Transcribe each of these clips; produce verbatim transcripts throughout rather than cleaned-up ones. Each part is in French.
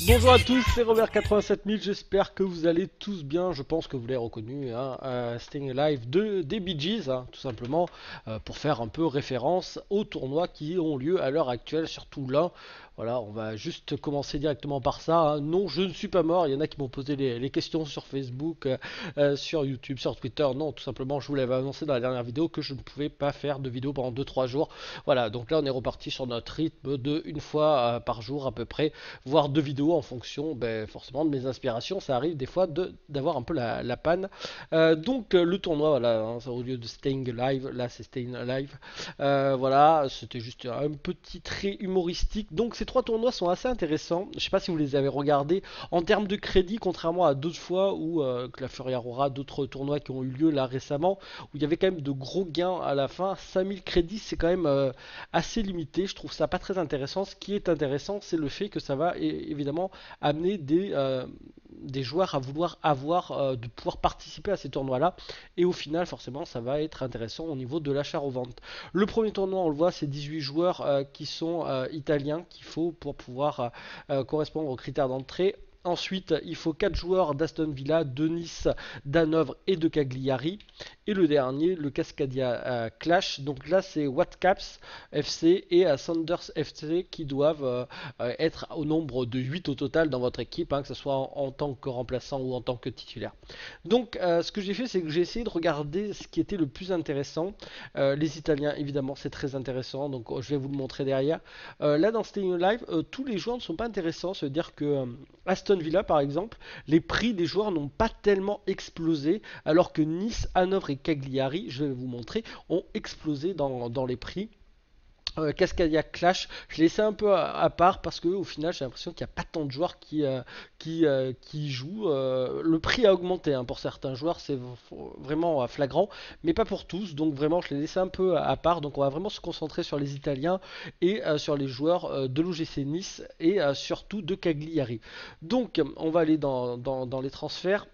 Bonjour à tous, c'est Robert quatre-vingt-sept mille, j'espère que vous allez tous bien, je pense que vous l'avez reconnu, hein, euh, Staying Alive de, des Bee Gees, hein, tout simplement, euh, pour faire un peu référence aux tournois qui ont lieu à l'heure actuelle, surtout là. Voilà, on va juste commencer directement par ça, hein. Non, je ne suis pas mort, il y en a qui m'ont posé les, les questions sur Facebook, euh, euh, sur YouTube, sur Twitter. Non, tout simplement, je vous l'avais annoncé dans la dernière vidéo que je ne pouvais pas faire de vidéo pendant deux trois jours. Voilà, donc là on est reparti sur notre rythme de une fois euh, par jour à peu près, voire deux vidéos en fonction ben, forcément de mes inspirations. Ça arrive des fois de- d'avoir un peu la, la panne. Euh, donc euh, le tournoi, voilà, hein, au lieu de Staying Live, là c'est Staying Live. Euh, voilà, c'était juste un petit trait humoristique. Donc ces trois tournois sont assez intéressants. Je sais pas si vous les avez regardés. En termes de crédit, contrairement à d'autres fois où euh, que la Furia Aurora, d'autres tournois qui ont eu lieu là récemment, où il y avait quand même de gros gains à la fin. cinq mille crédits, c'est quand même euh, assez limité. Je trouve ça pas très intéressant. Ce qui est intéressant, c'est le fait que ça va é- évidemment amener des, euh, des joueurs à vouloir avoir, euh, de pouvoir participer à ces tournois-là. Et au final, forcément, ça va être intéressant au niveau de l'achat-revente. Le premier tournoi, on le voit, c'est dix-huit joueurs euh, qui sont euh, italiens qu'il faut pour pouvoir euh, euh, correspondre aux critères d'entrée. Ensuite, il faut quatre joueurs d'Aston Villa, de Nice, d'Hanovre et de Cagliari. Et le dernier, le Cascadia euh, Clash. Donc là, c'est Watcaps F C et euh, Sanders F C qui doivent euh, euh, être au nombre de huit au total dans votre équipe, hein, que ce soit en, en tant que remplaçant ou en tant que titulaire. Donc, euh, ce que j'ai fait, c'est que j'ai essayé de regarder ce qui était le plus intéressant. Euh, les Italiens, évidemment, c'est très intéressant. Donc, oh, je vais vous le montrer derrière. Euh, là, dans Staying Live, euh, tous les joueurs ne sont pas intéressants. Ça veut dire que euh, Aston Villa, par exemple, les prix des joueurs n'ont pas tellement explosé, alors que Nice, Hanovre et Cagliari, je vais vous montrer, ont explosé dans, dans les prix. Euh, Cascadia Clash, je l'ai laissé un peu à, à part parce que au final j'ai l'impression qu'il n'y a pas tant de joueurs qui, euh, qui, euh, qui jouent. Euh, le prix a augmenté, hein, pour certains joueurs, c'est vraiment euh, flagrant, mais pas pour tous. Donc vraiment je l'ai laissé un peu à part. Donc on va vraiment se concentrer sur les Italiens et euh, sur les joueurs euh, de l'O G C Nice et euh, surtout de Cagliari. Donc on va aller dans, dans, dans les transferts.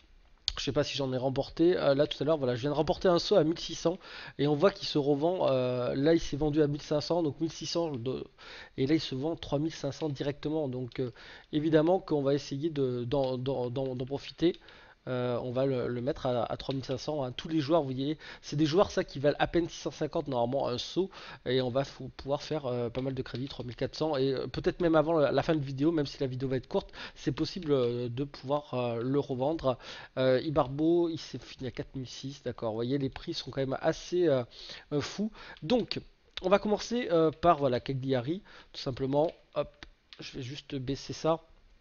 Je sais pas si j'en ai remporté. Euh, là tout à l'heure, voilà, je viens de remporter un saut à mille six cents et on voit qu'il se revend. Euh, là, il s'est vendu à mille cinq cents, donc mille six cents de- et là, il se vend trois mille cinq cents directement. Donc, euh, évidemment qu'on va essayer de, d'en, d'en- d'en- d'en profiter. Euh, on va le, le mettre à, à trois mille cinq cents, hein. Tous les joueurs, vous voyez, c'est des joueurs ça qui valent à peine six cent cinquante normalement un saut et on va fou- pouvoir faire euh, pas mal de crédits, trois mille quatre cents et euh, peut-être même avant la, la fin de vidéo, même si la vidéo va être courte, c'est possible euh, de pouvoir euh, le revendre. Euh, Ibarbo, il s'est fini à quatre mille six, d'accord. Vous voyez, les prix sont quand même assez euh, euh, fous. Donc, on va commencer euh, par voilà Cagliari, tout simplement. Hop, je vais juste baisser ça.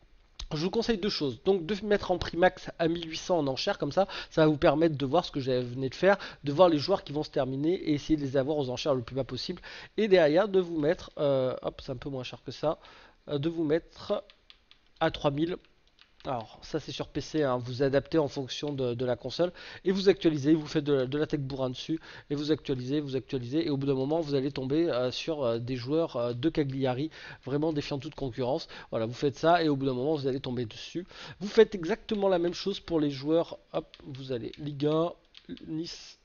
Je vous conseille deux choses. Donc de mettre en prix max à mille huit cents en enchères, comme ça, ça va vous permettre de voir ce que je venais de faire, de voir les joueurs qui vont se terminer et essayer de les avoir aux enchères le plus bas possible. Et derrière, de vous mettre, euh, hop, c'est un peu moins cher que ça, euh, de vous mettre à trois mille. Alors, ça c'est sur P C, hein, vous adaptez en fonction de, de la console et vous actualisez, vous faites de, de la tech bourrin dessus et vous actualisez, vous actualisez et au bout d'un moment vous allez tomber euh, sur euh, des joueurs euh, de Cagliari vraiment défiant toute concurrence. Voilà, vous faites ça et au bout d'un moment vous allez tomber dessus. Vous faites exactement la même chose pour les joueurs, hop, vous allez Ligue un, Nice,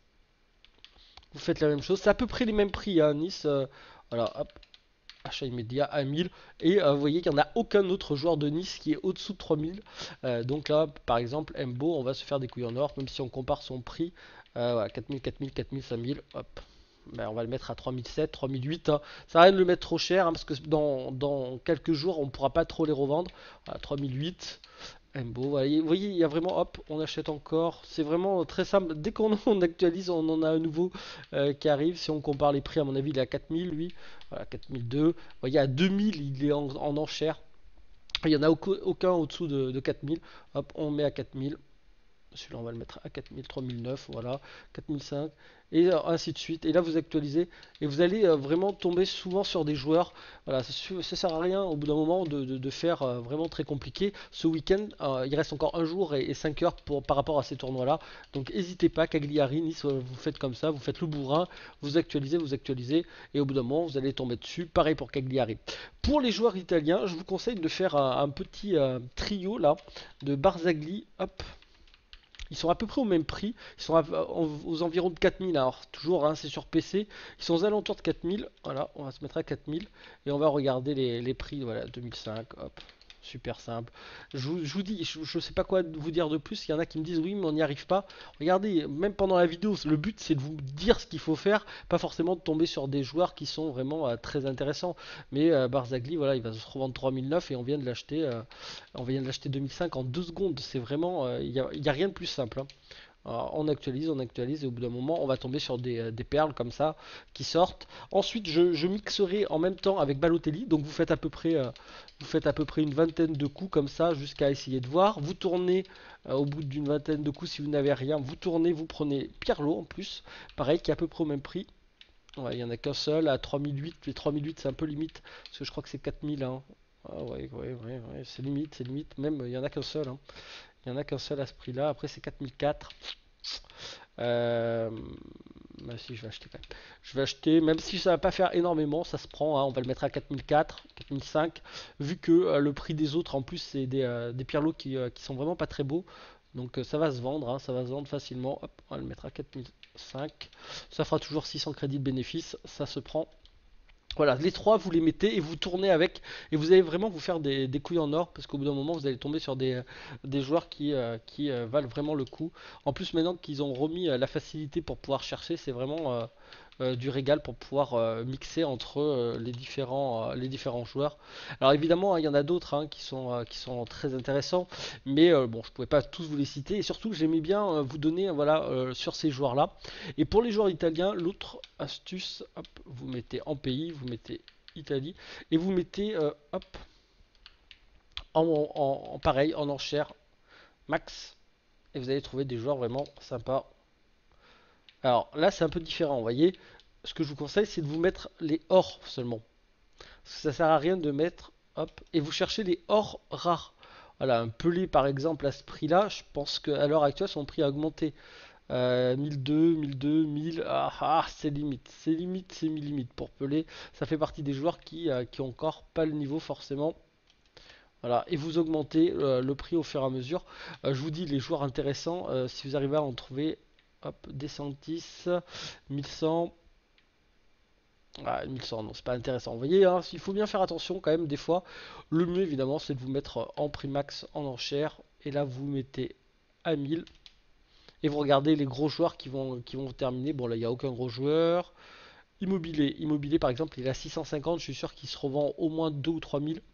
vous faites la même chose, c'est à peu près les mêmes prix, hein, Nice, euh, voilà, hop, achat immédiat à mille et euh, vous voyez qu'il n'y en a aucun autre joueur de Nice qui est au-dessous de trois mille. Euh, donc là par exemple Mbo on va se faire des couilles en or même si on compare son prix, euh, voilà, quatre mille, quatre mille, quatre mille, cinq mille, hop, ben, on va le mettre à trois mille sept, trois mille huit, hein. Ça sert à rien de le mettre trop cher, hein, parce que dans, dans quelques jours on ne pourra pas trop les revendre. Voilà, trois mille huit. Mbo, vous voyez, vous voyez, il y a vraiment, hop, on achète encore. C'est vraiment très simple. Dès qu'on on actualise, on en a un nouveau euh, qui arrive. Si on compare les prix, à mon avis, il est à quatre mille, lui. Voilà, quatre mille deux. Vous voyez, à deux mille, il est en, en enchère. Il n'y en a aucun, aucun au-dessous de, de quatre mille. Hop, on met à quatre mille. Celui-là, on va le mettre à quatre mille, trois mille neuf, voilà, quatre mille cinq, et euh, ainsi de suite. Et là, vous actualisez, et vous allez euh, vraiment tomber souvent sur des joueurs. Voilà, ça, su- ça sert à rien au bout d'un moment de, de- de faire euh, vraiment très compliqué. Ce week-end, euh, il reste encore un jour et, et cinq heures pour, par rapport à ces tournois-là. Donc, n'hésitez pas, Cagliari, Nice, euh, vous faites comme ça, vous faites le bourrin, vous actualisez, vous actualisez, et au bout d'un moment, vous allez tomber dessus. Pareil pour Cagliari. Pour les joueurs italiens, je vous conseille de faire un, un petit euh, trio là, de Barzagli, hop. Ils sont à peu près au même prix. Ils sont à- aux environs de quatre mille. Alors, toujours, hein, c'est sur P C. Ils sont aux alentours de quatre mille. Voilà, on va se mettre à quatre mille. Et on va regarder les, les prix. Voilà, deux mille cinq. Hop. Super simple. Je vous, je vous dis, je, je sais pas quoi vous dire de plus. Il y en a qui me disent oui, mais on n'y arrive pas. Regardez, même pendant la vidéo, le but c'est de vous dire ce qu'il faut faire, pas forcément de tomber sur des joueurs qui sont vraiment euh, très intéressants. Mais euh, Barzagli, voilà, il va se revendre trois mille neuf et on vient de l'acheter, euh, on vient de l'acheter deux mille cinq en deux secondes. C'est vraiment, euh, il n'y a, il y a rien de plus simple, hein. Alors, on actualise, on actualise, et au bout d'un moment, on va tomber sur des, euh, des perles comme ça qui sortent. Ensuite, je, je mixerai en même temps avec Balotelli. Donc, vous faites à peu près, euh, vous faites à peu près une vingtaine de coups comme ça jusqu'à essayer de voir. Vous tournez euh, au bout d'une vingtaine de coups si vous n'avez rien. Vous tournez, vous prenez Pirlo en plus, pareil, qui est à peu près au même prix. Ouais, il n'y en a qu'un seul à trois mille huit. Les trois mille huit, c'est un peu limite parce que je crois que c'est quatre mille, hein. Ah ouais, ouais, ouais, ouais, c'est limite, c'est limite. Même, il n'y en a qu'un seul, hein. Il n'y en a qu'un seul à ce prix-là. Après, c'est quatre mille quatre. Euh, bah si, je vais acheter quand même. Je vais acheter, même si ça va pas faire énormément, ça se prend, hein, on va le mettre à quatre mille quatre, quatre mille cinq, vu que euh, le prix des autres en plus c'est des, euh, des Pirlo qui, euh, qui sont vraiment pas très beaux. Donc euh, ça va se vendre, hein, ça va se vendre facilement. Hop, on va le mettre à quatre mille cinq. Ça fera toujours six cents crédits de bénéfice, ça se prend. Voilà, les trois, vous les mettez et vous tournez avec, et vous allez vraiment vous faire des, des couilles en or, parce qu'au bout d'un moment, vous allez tomber sur des, des joueurs qui, euh, qui euh, valent vraiment le coup. En plus, maintenant qu'ils ont remis euh, la facilité pour pouvoir chercher, c'est vraiment euh, euh, du régal pour pouvoir euh, mixer entre euh, les différents, euh, les différents joueurs. Alors évidemment, hein, il y en a d'autres, hein, qui sont, euh, qui sont très intéressants, mais euh, bon, je ne pouvais pas tous vous les citer, et surtout, j'aimais bien euh, vous donner, voilà, euh, sur ces joueurs-là. Et pour les joueurs italiens, l'autre astuce, hop, vous mettez en pays, vous mettez Italie, et vous mettez, euh, hop, en, en- en pareil, en enchère, max, et vous allez trouver des joueurs vraiment sympas. Alors là, c'est un peu différent, vous voyez. Ce que je vous conseille, c'est de vous mettre les ors seulement. Parce que ça sert à rien de mettre, hop, et vous cherchez les ors rares. Voilà, un Pelé par exemple à ce prix-là, je pense qu'à l'heure actuelle son prix a augmenté. Euh, mille deux, mille deux, mille, ah, ah, c'est limite, c'est limite, c'est mi limite pour Pelé. Ça fait partie des joueurs qui, euh, qui ont encore pas le niveau forcément. Voilà, et vous augmentez euh, le prix au fur et à mesure. Euh, je vous dis les joueurs intéressants, euh, si vous arrivez à en trouver, hop, Desantis, mille cent. Ah, mille cent, non, c'est pas intéressant. Vous voyez, hein, il faut bien faire attention quand même des fois. Le mieux évidemment, c'est de vous mettre en prix max en enchère. Et là, vous mettez à mille. Et vous regardez les gros joueurs qui vont, qui vont terminer. Bon, là, il n'y a aucun gros joueur. Immobilier. Immobilier, par exemple, il est à six cent cinquante. Je suis sûr qu'il se revend au moins deux ou trois mille.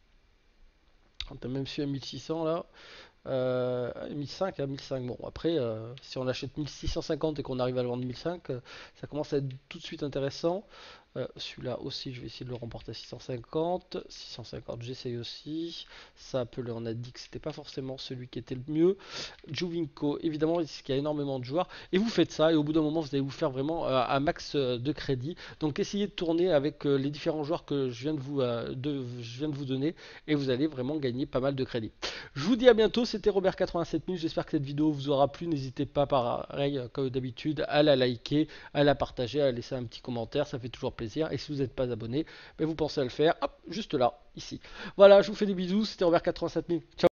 On a même su à mille six cents là. Euh, mille cinq à mille cinq. Bon, après, euh, si on achète mille six cent cinquante et qu'on arrive à le vendre mille cinq, euh, ça commence à être tout de suite intéressant. Euh, Celui-là aussi, je vais essayer de le remporter à six cent cinquante. six cent cinquante, j'essaye aussi. Ça, Pelé, on a dit que c'était pas forcément celui qui était le mieux. Jovinko, évidemment, parce qu'il y a énormément de joueurs. Et vous faites ça, et au bout d'un moment, vous allez vous faire vraiment euh, un max euh, de crédit. Donc, essayez de tourner avec euh, les différents joueurs que je viens de vous, euh, de, je viens de vous donner, et vous allez vraiment gagner pas mal de crédit. Je vous dis à bientôt, c'était Robert quatre-vingt-sept mille, j'espère que cette vidéo vous aura plu, n'hésitez pas pareil comme d'habitude à la liker, à la partager, à laisser un petit commentaire, ça fait toujours plaisir, et si vous n'êtes pas abonné, ben vous pensez à le faire, hop, juste là, ici. Voilà, je vous fais des bisous, c'était Robert quatre-vingt-sept mille, ciao.